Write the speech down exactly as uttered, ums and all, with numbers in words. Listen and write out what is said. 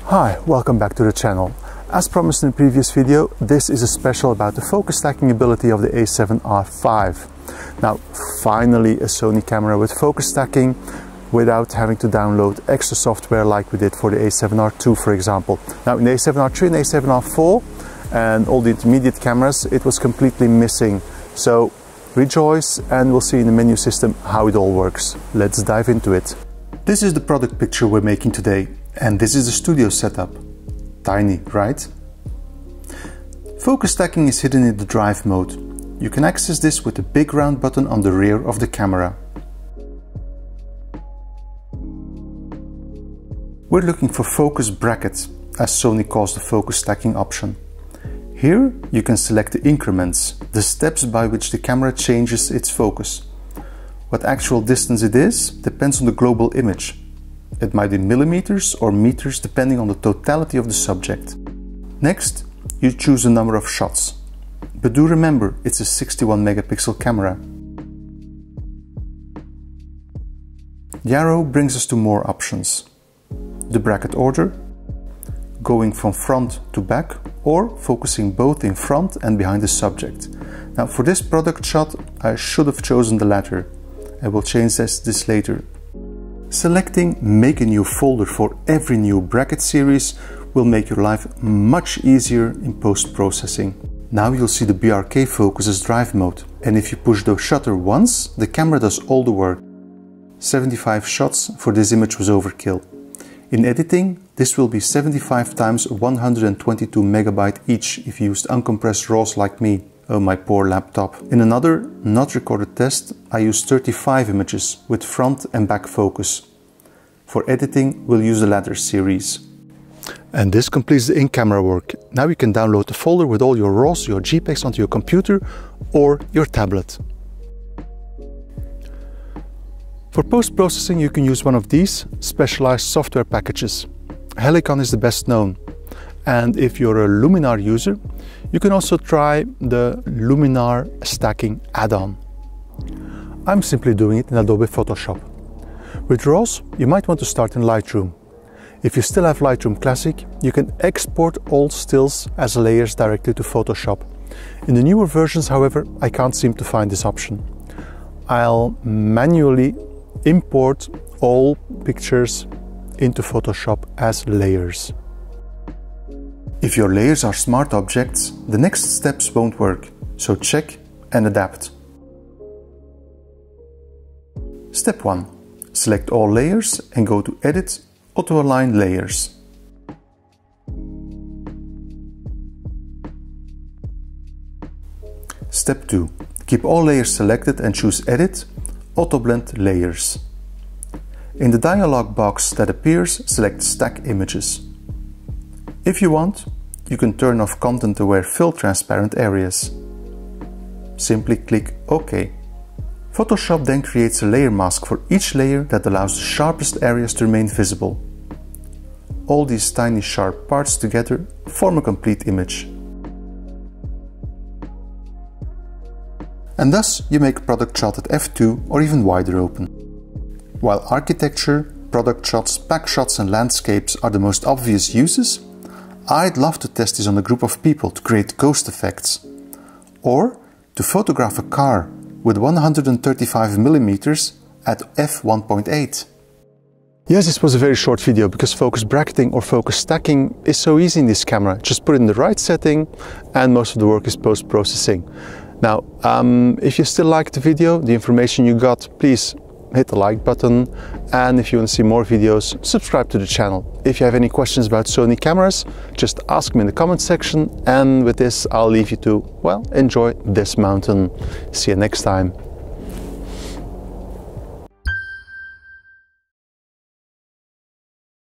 Hi, welcome back to the channel. As promised in the previous video, this is a special about the focus stacking ability of the A seven R five. Now, finally a Sony camera with focus stacking without having to download extra software like we did for the A seven R two, for example. Now, in the A seven R three and A seven R four and all the intermediate cameras, it was completely missing. So rejoice, and we'll see in the menu system how it all works. Let's dive into it. This is the product picture we're making today, and this is the studio setup. Tiny, right? Focus stacking is hidden in the drive mode. You can access this with the big round button on the rear of the camera. We're looking for focus bracket, as Sony calls the focus stacking option. Here you can select the increments, the steps by which the camera changes its focus. What actual distance it is depends on the global image. It might be millimeters or meters depending on the totality of the subject. Next, you choose the number of shots. But do remember, it's a sixty-one megapixel camera. The arrow brings us to more options. The bracket order, going from front to back, or focusing both in front and behind the subject. Now, for this product shot, I should have chosen the latter. I will change this, this later. Selecting Make a New Folder for every new bracket series will make your life much easier in post-processing. Now you'll see the B R K focus as drive mode, and if you push the shutter once, the camera does all the work. seventy-five shots for this image was overkill. In editing, this will be seventy-five times one hundred twenty-two megabyte each if you used uncompressed RAWs like me. Oh, my poor laptop. In another, not recorded test, I used thirty-five images with front and back focus. For editing, we'll use the latter series. And this completes the in-camera work. Now you can download the folder with all your RAWs, your JPEGs onto your computer or your tablet. For post-processing, you can use one of these specialized software packages. Helicon is the best known. And if you're a Luminar user, you can also try the Luminar stacking add-on. I'm simply doing it in Adobe Photoshop. With RAWs, you might want to start in Lightroom. If you still have Lightroom Classic, you can export all stills as layers directly to Photoshop. In the newer versions, however, I can't seem to find this option. I'll manually import all pictures into Photoshop as layers. If your layers are smart objects, the next steps won't work, so check and adapt. Step one. Select all layers and go to Edit, Auto-Align Layers. Step two. Keep all layers selected and choose Edit, Auto-Blend Layers. In the dialog box that appears, select Stack Images. If you want, you can turn off content-aware fill transparent areas. Simply click OK. Photoshop then creates a layer mask for each layer that allows the sharpest areas to remain visible. All these tiny sharp parts together form a complete image. And thus you make a product shot at f two or even wider open. While architecture, product shots, pack shots and landscapes are the most obvious uses, I'd love to test this on a group of people to create ghost effects, or to photograph a car with one hundred thirty-five millimeters at f one point eight. Yes, this was a very short video because focus bracketing or focus stacking is so easy in this camera. Just put it in the right setting and most of the work is post-processing. Now, um, if you still liked the video, the information you got, please hit the like button, and if you want to see more videos, subscribe to the channel. If you have any questions about Sony cameras, just ask me in the comment section, and with this I'll leave you to, well, enjoy this mountain. See you next time.